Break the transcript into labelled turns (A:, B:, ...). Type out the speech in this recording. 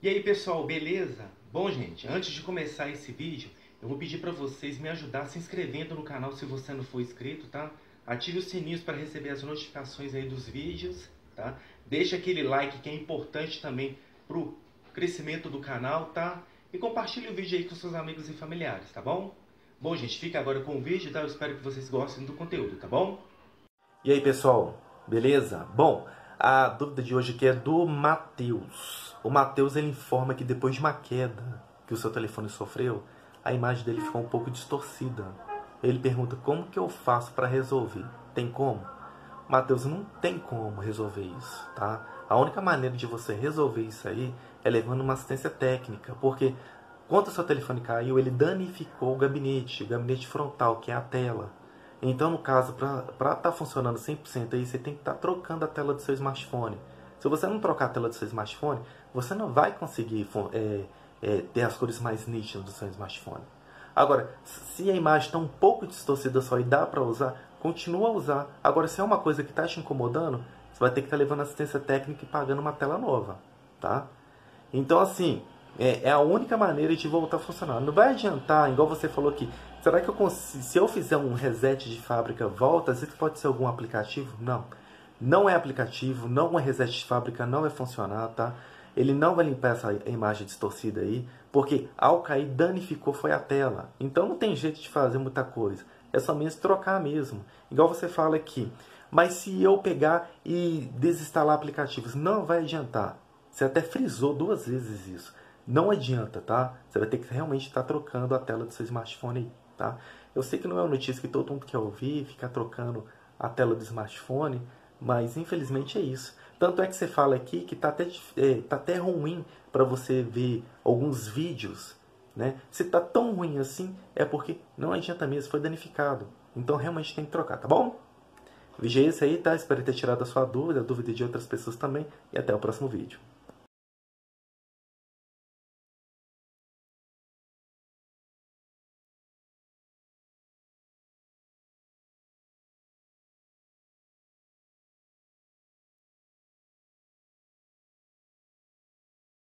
A: E aí pessoal, beleza? Bom gente, antes de começar esse vídeo, eu vou pedir para vocês me ajudar se inscrevendo no canal se você não for inscrito, tá? Ative os sininhos para receber as notificações aí dos vídeos, tá? Deixa aquele like que é importante também pro crescimento do canal, tá? E compartilhe o vídeo aí com seus amigos e familiares, tá bom? Bom gente, fica agora com o vídeo, tá? Eu espero que vocês gostem do conteúdo, tá bom? E aí pessoal, beleza? Bom, a dúvida de hoje aqui é do Matheus. O Matheus ele informa que depois de uma queda que o seu telefone sofreu, a imagem dele ficou um pouco distorcida. Ele pergunta como que eu faço para resolver. Tem como? Matheus, não tem como resolver isso, tá? A única maneira de você resolver isso aí é levando uma assistência técnica, porque quando o seu telefone caiu, ele danificou o gabinete frontal, que é a tela. Então, no caso, para estar funcionando 100% aí, você tem que estar trocando a tela do seu smartphone. Se você não trocar a tela do seu smartphone, você não vai conseguir ter as cores mais nítidas do seu smartphone. Agora, se a imagem está um pouco distorcida só e dá para usar, continua a usar. Agora, se é uma coisa que está te incomodando, você vai ter que estar levando assistência técnica e pagando uma tela nova, tá? Então, assim, é a única maneira de voltar a funcionar. Não vai adiantar, igual você falou aqui, será que eu consigo, se eu fizer um reset de fábrica, volta? Isso pode ser algum aplicativo? Não. Não é aplicativo, não é reset de fábrica, não vai funcionar, tá? Ele não vai limpar essa imagem distorcida aí, porque ao cair danificou foi a tela. Então não tem jeito de fazer muita coisa. É só mesmo trocar mesmo. Igual você fala aqui. Mas se eu pegar e desinstalar aplicativos, não vai adiantar. Você até frisou 2 vezes isso. Não adianta, tá? Você vai ter que realmente estar trocando a tela do seu smartphone aí, tá? Eu sei que não é uma notícia que todo mundo quer ouvir, ficar trocando a tela do smartphone, mas infelizmente é isso. Tanto é que você fala aqui que tá até ruim para você ver alguns vídeos, né? Se tá tão ruim assim, é porque não adianta mesmo, foi danificado. Então realmente tem que trocar, tá bom? O vídeo é esse aí, tá? Espero ter tirado a sua dúvida, a dúvida de outras pessoas também, e até o próximo vídeo.